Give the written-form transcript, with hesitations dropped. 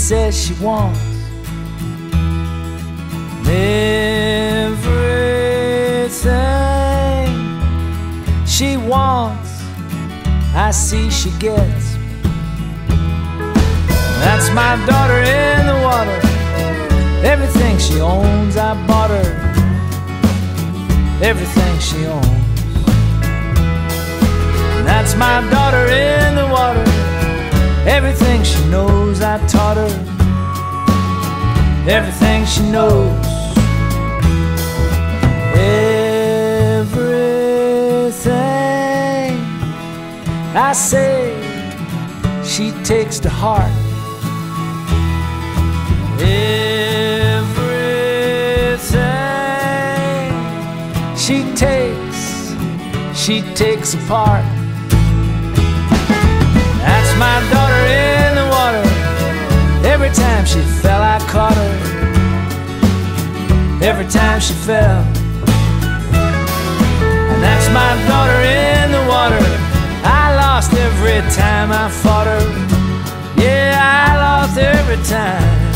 says she wants everything she wants, I see she gets. That's my daughter in the water. Everything she owns, I bought her. Everything she owns. That's my daughter in the water. Everything she knows, I taught her. Everything she knows. Everything I say, she takes to heart. Everything she takes apart. That's my daughter in the water. Every time she fell, I caught her. Every time she fell. And that's my daughter in the water. I lost every time I fought her. Yeah, I lost every time.